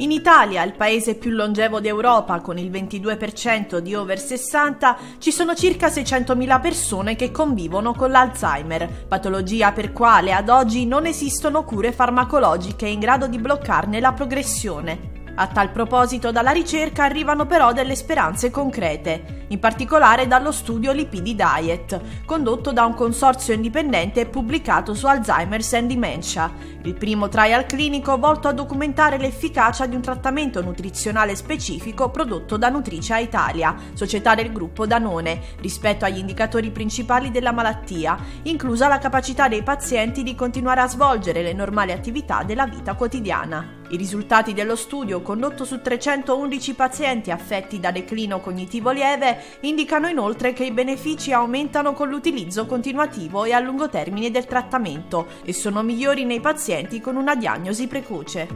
In Italia, il paese più longevo d'Europa, con il 22% di over 60, ci sono circa 600.000 persone che convivono con l'Alzheimer, patologia per quale ad oggi non esistono cure farmacologiche in grado di bloccarne la progressione. A tal proposito dalla ricerca arrivano però delle speranze concrete, in particolare dallo studio Lipidi Diet, condotto da un consorzio indipendente e pubblicato su Alzheimer's and Dementia, il primo trial clinico volto a documentare l'efficacia di un trattamento nutrizionale specifico prodotto da Nutricia Italia, società del gruppo Danone, rispetto agli indicatori principali della malattia, inclusa la capacità dei pazienti di continuare a svolgere le normali attività della vita quotidiana. I risultati dello studio, condotto su 311 pazienti affetti da declino cognitivo lieve, indicano inoltre che i benefici aumentano con l'utilizzo continuativo e a lungo termine del trattamento e sono migliori nei pazienti con una diagnosi precoce.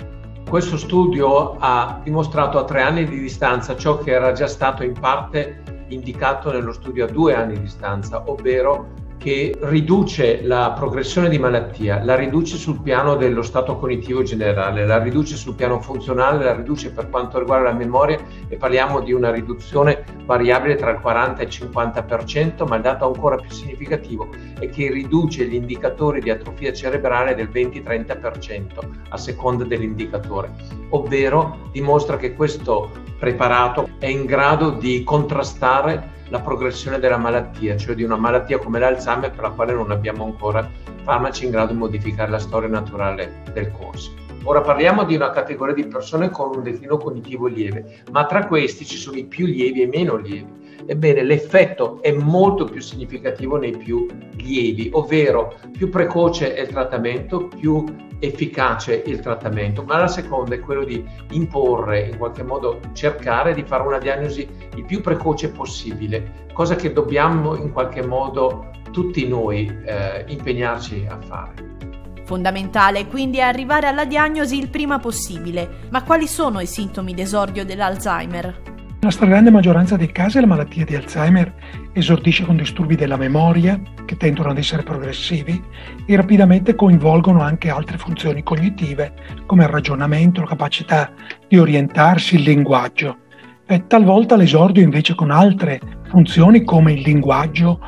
Questo studio ha dimostrato a 3 anni di distanza ciò che era già stato in parte indicato nello studio a 2 anni di distanza, ovvero che riduce la progressione di malattia, la riduce sul piano dello stato cognitivo generale, la riduce sul piano funzionale, la riduce per quanto riguarda la memoria, e parliamo di una riduzione variabile tra il 40 e il 50%, ma il dato ancora più significativo è che riduce gli indicatori di atrofia cerebrale del 20-30% a seconda dell'indicatore, ovvero dimostra che questo preparato è in grado di contrastare la progressione della malattia, cioè di una malattia come l'Alzheimer per la quale non abbiamo ancora farmaci in grado di modificare la storia naturale del corso. Ora parliamo di una categoria di persone con un declino cognitivo lieve, ma tra questi ci sono i più lievi e i meno lievi. Ebbene, l'effetto è molto più significativo nei più lievi, ovvero più precoce è il trattamento, più efficace il trattamento, ma la seconda è quello di imporre, in qualche modo cercare di fare una diagnosi il più precoce possibile, cosa che dobbiamo in qualche modo tutti noi impegnarci a fare. Fondamentale quindi è arrivare alla diagnosi il prima possibile. Ma quali sono i sintomi d'esordio dell'Alzheimer? Nella stragrande maggioranza dei casi la malattia di Alzheimer esordisce con disturbi della memoria, che tendono ad essere progressivi e rapidamente coinvolgono anche altre funzioni cognitive, come il ragionamento, la capacità di orientarsi, il linguaggio. Talvolta l'esordio invece con altre funzioni come il linguaggio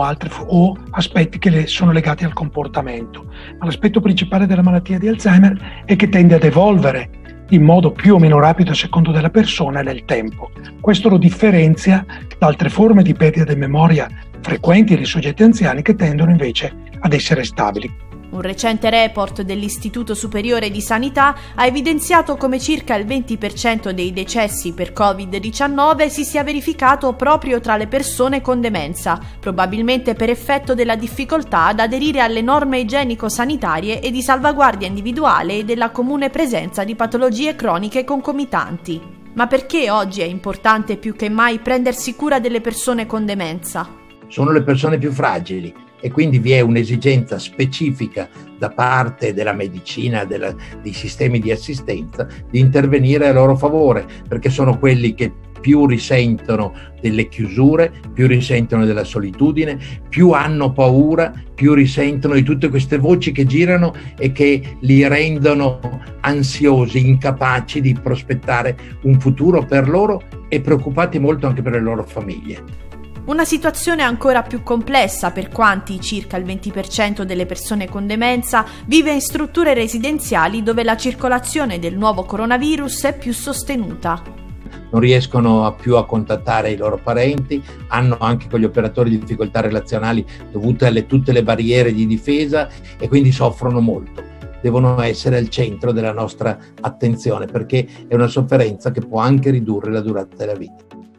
o aspetti che sono legati al comportamento. Ma l'aspetto principale della malattia di Alzheimer è che tende ad evolvere in modo più o meno rapido a secondo della persona nel tempo. Questo lo differenzia da altre forme di perdita di memoria frequenti nei soggetti anziani che tendono invece ad essere stabili. Un recente report dell'Istituto Superiore di Sanità ha evidenziato come circa il 20% dei decessi per Covid-19 si sia verificato proprio tra le persone con demenza, probabilmente per effetto della difficoltà ad aderire alle norme igienico-sanitarie e di salvaguardia individuale e della comune presenza di patologie croniche concomitanti. Ma perché oggi è importante più che mai prendersi cura delle persone con demenza? Sono le persone più fragili e quindi vi è un'esigenza specifica da parte della medicina, dei sistemi di assistenza, di intervenire a loro favore, perché sono quelli che più risentono delle chiusure, più risentono della solitudine, più hanno paura, più risentono di tutte queste voci che girano e che li rendono ansiosi, incapaci di prospettare un futuro per loro e preoccupati molto anche per le loro famiglie. Una situazione ancora più complessa per quanti, circa il 20% delle persone con demenza, vive in strutture residenziali dove la circolazione del nuovo coronavirus è più sostenuta. Non riescono più a contattare i loro parenti, hanno anche con gli operatori difficoltà relazionali dovute a tutte le barriere di difesa e quindi soffrono molto. Devono essere al centro della nostra attenzione perché è una sofferenza che può anche ridurre la durata della vita.